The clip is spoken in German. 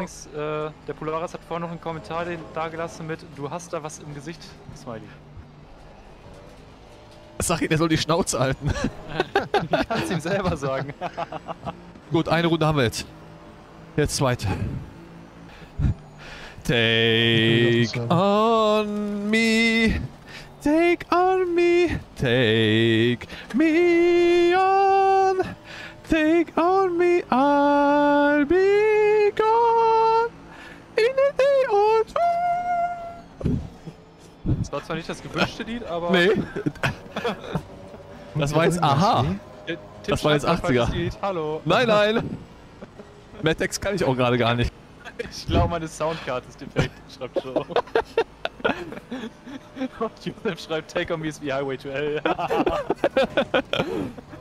übrigens, der Polaris hat vorhin noch einen Kommentar da gelassen mit "Du hast da was im Gesicht", Smiley. Sag ihm, er soll die Schnauze halten. Ich kann es ihm selber sagen. Gut, eine Runde haben wir jetzt. Jetzt zweite. Take on me, take on me, take me on, take on me, I'll be gone in a day or two. Das war zwar nicht das gewünschte Lied, aber... Nee. Das war jetzt Aha. Das war jetzt 80er. Lied. Hallo. Nein, nein. Mehr Text kann ich auch gerade gar nicht. Ich glaube, meine Soundcard ist defekt, schreibt Joe. Und Josef schreibt "Take on me is the highway to hell".